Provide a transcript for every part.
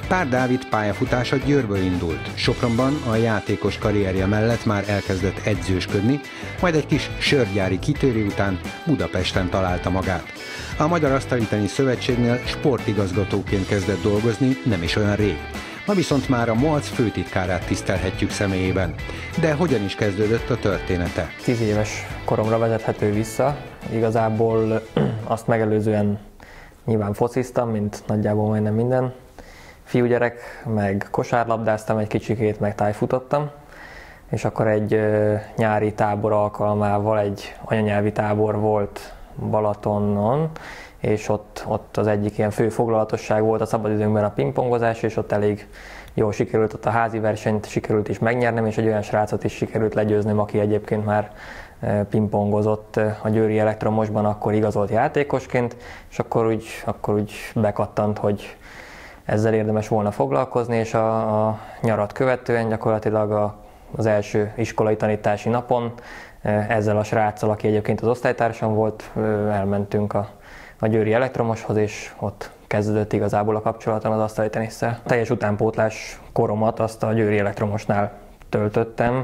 Pár Dávid pályafutása Győrből indult. Sopronban a játékos karrierje mellett már elkezdett edzősködni, majd egy kis sörgyári kitérő után Budapesten találta magát. A Magyar Asztalitenisz Szövetségnél sportigazgatóként kezdett dolgozni nem is olyan rég. Ma viszont már a MOAC főtitkárát tisztelhetjük személyében. De hogyan is kezdődött a története? 10 éves koromra vezethető vissza. Igazából azt megelőzően nyilván fociztam, mint nagyjából majdnem minden fiúgyerek, meg kosárlabdáztam egy kicsikét, meg tájfutottam. És akkor egy nyári tábor alkalmával egy anyanyelvi tábor volt Balatonon, és ott az egyik ilyen fő foglalatosság volt a szabadidőnkben a pingpongozás, és ott elég jól sikerült, ott a házi versenyt sikerült is megnyernem, és egy olyan srácot is sikerült legyőznöm, aki egyébként már pingpongozott a Győri Elektromosban, akkor igazolt játékosként, és akkor úgy bekattant, hogy ezzel érdemes volna foglalkozni, és a nyarat követően gyakorlatilag az első iskolai tanítási napon ezzel a sráccal, aki egyébként az osztálytársam volt, elmentünk a Győri Elektromoshoz, és ott kezdődött igazából a kapcsolatom az asztalitennisszel. Teljes utánpótlás koromat azt a Győri Elektromosnál töltöttem.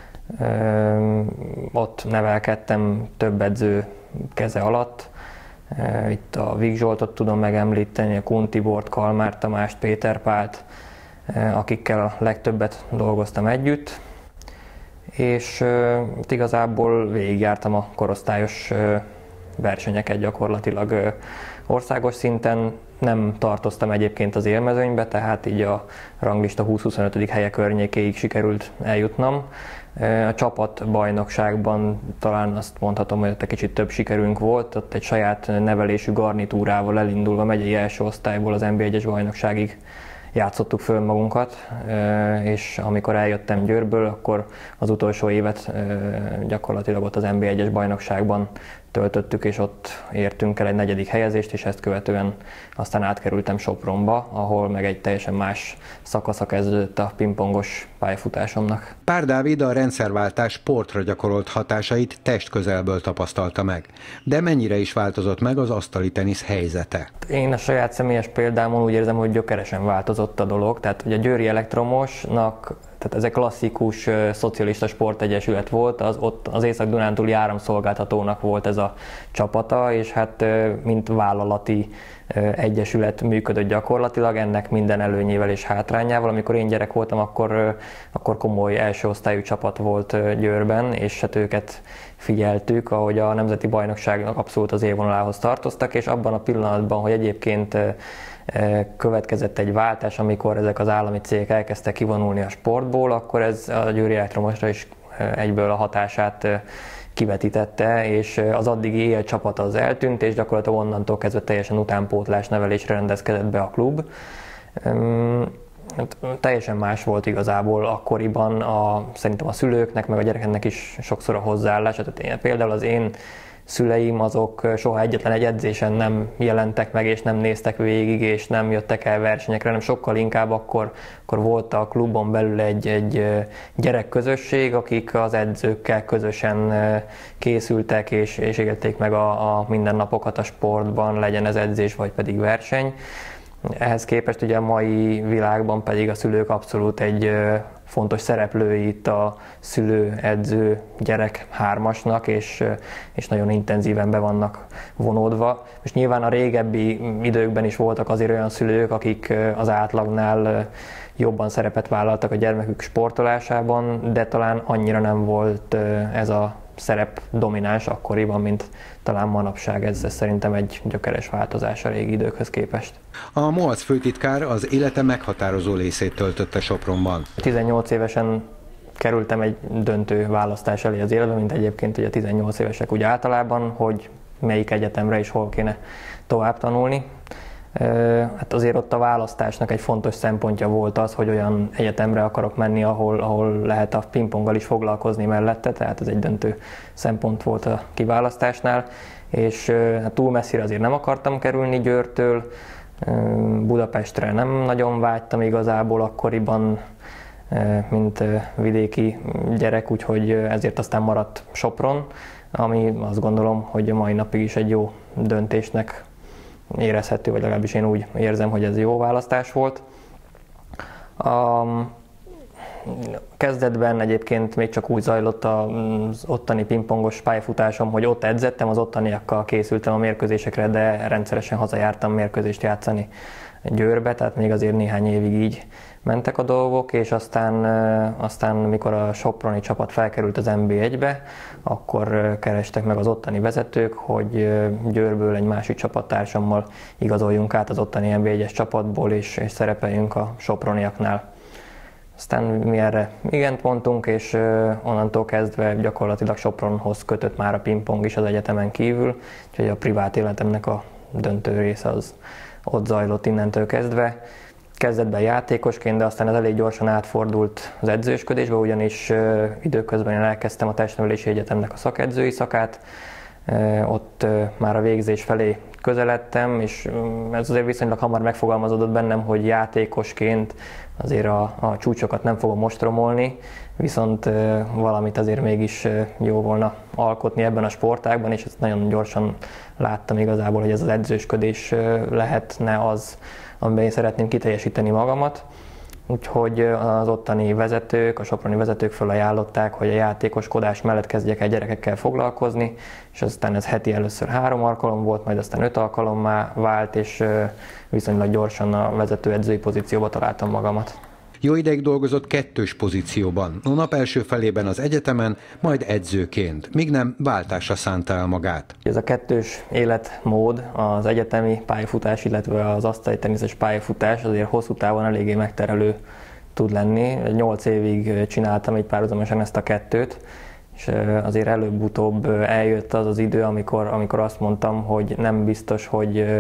Ott nevelkedtem több edző keze alatt. Itt a Vig Zsoltot tudom megemlíteni, a Kun Tibort, Kalmár Tamást, Péter Pált, akikkel a legtöbbet dolgoztam együtt. És igazából végigjártam a korosztályos versenyeket gyakorlatilag országos szinten. Nem tartoztam egyébként az élmezőnybe, tehát így a ranglista 20-25. helye környékéig sikerült eljutnom. A csapatbajnokságban talán azt mondhatom, hogy ott egy kicsit több sikerünk volt, ott egy saját nevelésű garnitúrával elindulva megyei első osztályból az NB1-es bajnokságig játszottuk föl magunkat, és amikor eljöttem Győrből, akkor az utolsó évet gyakorlatilag ott az NB1-es bajnokságban töltöttük, és ott értünk el egy 4. helyezést, és ezt követően aztán átkerültem Sopronba, ahol meg egy teljesen más szakasza kezdődött a pingpongos pályafutásomnak. Pár Dávid a rendszerváltás sportra gyakorolt hatásait testközelből tapasztalta meg. De mennyire is változott meg az asztalitenisz helyzete? Én a saját személyes példámon úgy érzem, hogy gyökeresen változott a dolog. Tehát ugye a Győri Elektromosnak, tehát ez egy klasszikus szocialista sportegyesület volt, ott az Észak-Dunántúli áramszolgáltatónak volt ez a csapata, és hát mint vállalati egyesület működött gyakorlatilag, ennek minden előnyével és hátrányával. Amikor én gyerek voltam, akkor komoly első osztályú csapat volt Győrben, és hát őket figyeltük, ahogy a nemzeti bajnokságnak abszolút az élvonalához tartoztak, és abban a pillanatban, hogy egyébként következett egy váltás, amikor ezek az állami cégek elkezdtek kivonulni a sportból, akkor ez a Győri Elektromosra is egyből a hatását kivetítette, és az addigi élcsapat az eltűnt, és gyakorlatilag onnantól kezdve teljesen utánpótlás nevelésre rendezkedett be a klub. Teljesen más volt igazából akkoriban szerintem a szülőknek, meg a gyerekeknek is sokszor a hozzáállás. Tehát például az én szüleim azok soha egyetlen egy edzésen nem jelentek meg, és nem néztek végig, és nem jöttek el versenyekre, hanem sokkal inkább akkor volt a klubon belül egy gyerekközösség, akik az edzőkkel közösen készültek, és élték meg a mindennapokat a sportban, legyen ez edzés, vagy pedig verseny. Ehhez képest ugye a mai világban pedig a szülők abszolút egy fontos szereplői itt a szülő-edző-gyerek hármasnak, és nagyon intenzíven be vannak vonódva. És nyilván a régebbi időkben is voltak azért olyan szülők, akik az átlagnál jobban szerepet vállaltak a gyermekük sportolásában, de talán annyira nem volt ez a szerep domináns akkoriban, mint talán manapság. Ez szerintem egy gyökeres változás a régi időkhöz képest. A MOAC főtitkár az élete meghatározó részét töltötte Sopronban. 18 évesen kerültem egy döntő választás elé az életben, mint egyébként ugye 18 évesek úgy általában, hogy melyik egyetemre és hol kéne tovább tanulni. Hát azért ott a választásnak egy fontos szempontja volt az, hogy olyan egyetemre akarok menni, ahol lehet a pingponggal is foglalkozni mellette, tehát ez egy döntő szempont volt a kiválasztásnál, és hát túl messzire azért nem akartam kerülni Győrtől, Budapestre nem nagyon vágytam igazából akkoriban, mint vidéki gyerek, úgyhogy ezért aztán maradt Sopron, ami azt gondolom, hogy a mai napig is egy jó döntésnek érezhető, vagy legalábbis én úgy érzem, hogy ez jó választás volt. Kezdetben egyébként még csak úgy zajlott az ottani pingpongos pályafutásom, hogy ott edzettem, az ottaniakkal készültem a mérkőzésekre, de rendszeresen hazajártam mérkőzést Győrbe, tehát még azért néhány évig így mentek a dolgok, és aztán mikor a soproni csapat felkerült az NB1-be, akkor kerestek meg az ottani vezetők, hogy Győrből egy másik csapattársammal igazoljunk át az ottani NB1-es csapatból, és szerepeljünk a soproniaknál. Aztán mi erre igent mondtunk, és onnantól kezdve gyakorlatilag Sopronhoz kötött már a pingpong is az egyetemen kívül, úgyhogy a privát életemnek a döntő része az ott zajlott innentől kezdve. Kezdetben játékosként, de aztán ez elég gyorsan átfordult az edzősködésbe, ugyanis időközben én elkezdtem a Testnevelési Egyetemnek a szakedzői szakát. Ott már a végzés felé közeledtem, és ez azért viszonylag hamar megfogalmazódott bennem, hogy játékosként azért a csúcsokat nem fogom ostromolni, viszont valamit azért mégis jó volna alkotni ebben a sportágban, és ezt nagyon gyorsan láttam igazából, hogy ez az edzősködés lehetne az, amiben én szeretném kiteljesíteni magamat. Úgyhogy az ottani vezetők, a soproni vezetők felajánlották, hogy a játékoskodás mellett kezdjek el gyerekekkel foglalkozni, és aztán ez heti először 3 alkalom volt, majd aztán 5 alkalommá vált, és viszonylag gyorsan a vezető-edzői pozícióba találtam magamat. Jó ideig dolgozott 2-s pozícióban, a nap első felében az egyetemen, majd edzőként, míg nem váltásra szánta el magát. Ez a 2-s életmód, az egyetemi pályafutás, illetve az asztaliteniszes pályafutás azért hosszú távon eléggé megterelő tud lenni. 8 évig csináltam egy párhuzamosan ezt a 2-t, és azért előbb-utóbb eljött az az idő, amikor azt mondtam, hogy nem biztos, hogy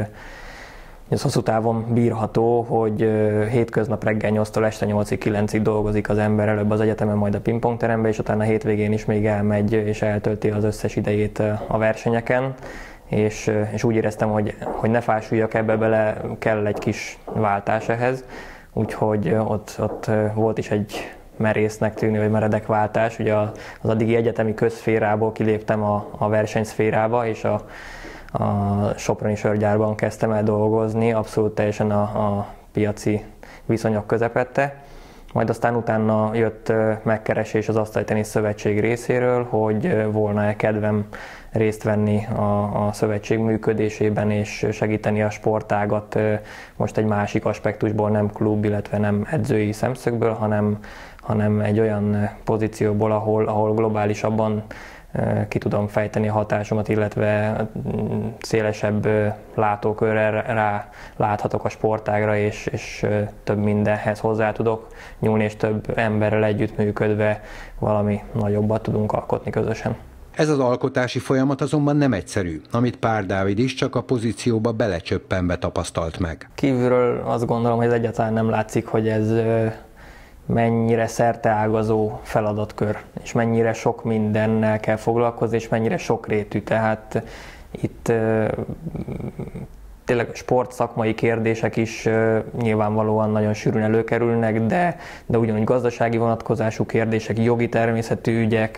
ez hosszú távon bírható, hogy hétköznap reggel 8-tól este 8-ig, 9-ig dolgozik az ember, előbb az egyetemen, majd a pingpongterembe, és utána a hétvégén is még elmegy és eltölti az összes idejét a versenyeken. És úgy éreztem, hogy ne fásuljak ebbe bele, kell egy kis váltás ehhez. Úgyhogy ott volt is egy merésznek tűnő, vagy meredek váltás. Ugye az addigi egyetemi közszférából kiléptem a versenyszférába, és a soproni sörgyárban kezdtem el dolgozni, abszolút teljesen a piaci viszonyok közepette. Majd aztán utána jött megkeresés az Asztalitenisz Szövetség részéről, hogy volna-e kedvem részt venni a szövetség működésében és segíteni a sportágat most egy másik aspektusból, nem klub, illetve nem edzői szemszögből, hanem egy olyan pozícióból, ahol globálisabban ki tudom fejteni a hatásomat, illetve szélesebb látókörrel rá láthatok a sportágra, és több mindenhez hozzá tudok nyúlni, és több emberrel együttműködve valami nagyobbat tudunk alkotni közösen. Ez az alkotási folyamat azonban nem egyszerű, amit Pár Dávid is csak a pozícióba belecsöppenve tapasztalt meg. Kívülről azt gondolom, hogy ez egyáltalán nem látszik, hogy ez mennyire szerteágazó feladatkör, és mennyire sok mindennel kell foglalkozni, és mennyire sokrétű. Tehát itt tényleg sportszakmai kérdések is nyilvánvalóan nagyon sűrűn előkerülnek, de ugyanúgy gazdasági vonatkozású kérdések, jogi természetű ügyek,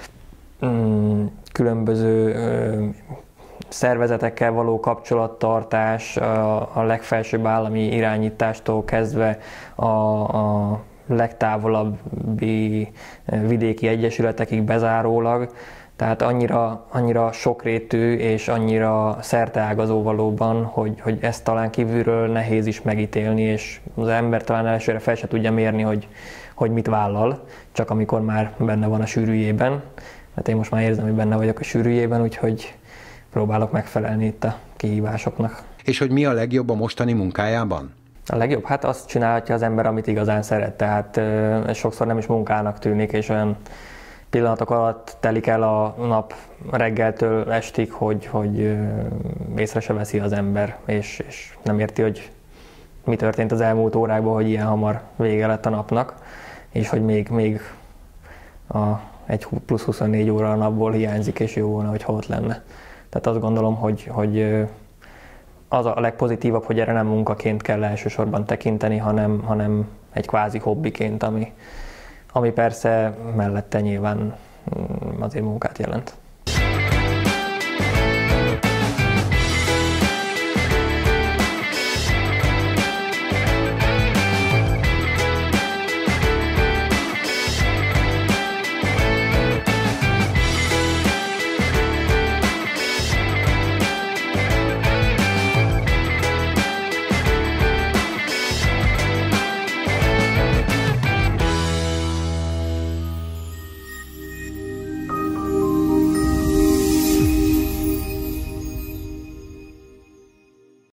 különböző szervezetekkel való kapcsolattartás, a legfelsőbb állami irányítástól kezdve a legtávolabbi vidéki egyesületekig bezárólag, tehát annyira sokrétű és annyira szerteágazó valóban, hogy ezt talán kívülről nehéz is megítélni, és az ember talán elsőre fel se tudja mérni, hogy mit vállal, csak amikor már benne van a sűrűjében. Hát én most már érzem, hogy benne vagyok a sűrűjében, úgyhogy próbálok megfelelni itt a kihívásoknak. És hogy mi a legjobb a mostani munkájában? A legjobb? Hát azt csinálhatja az ember, amit igazán szeret, tehát ez sokszor nem is munkának tűnik, és olyan pillanatok alatt telik el a nap reggeltől estig, hogy észre se veszi az ember, és nem érti, hogy mi történt az elmúlt órákban, hogy ilyen hamar vége lett a napnak, és hogy még egy plusz 24 óra a napból hiányzik, és jó volna, hogy ott lenne. Tehát azt gondolom, hogy az a legpozitívabb, hogy erre nem munkaként kell elsősorban tekinteni, hanem egy kvázi hobbiként, ami persze mellette nyilván azért munkát jelent.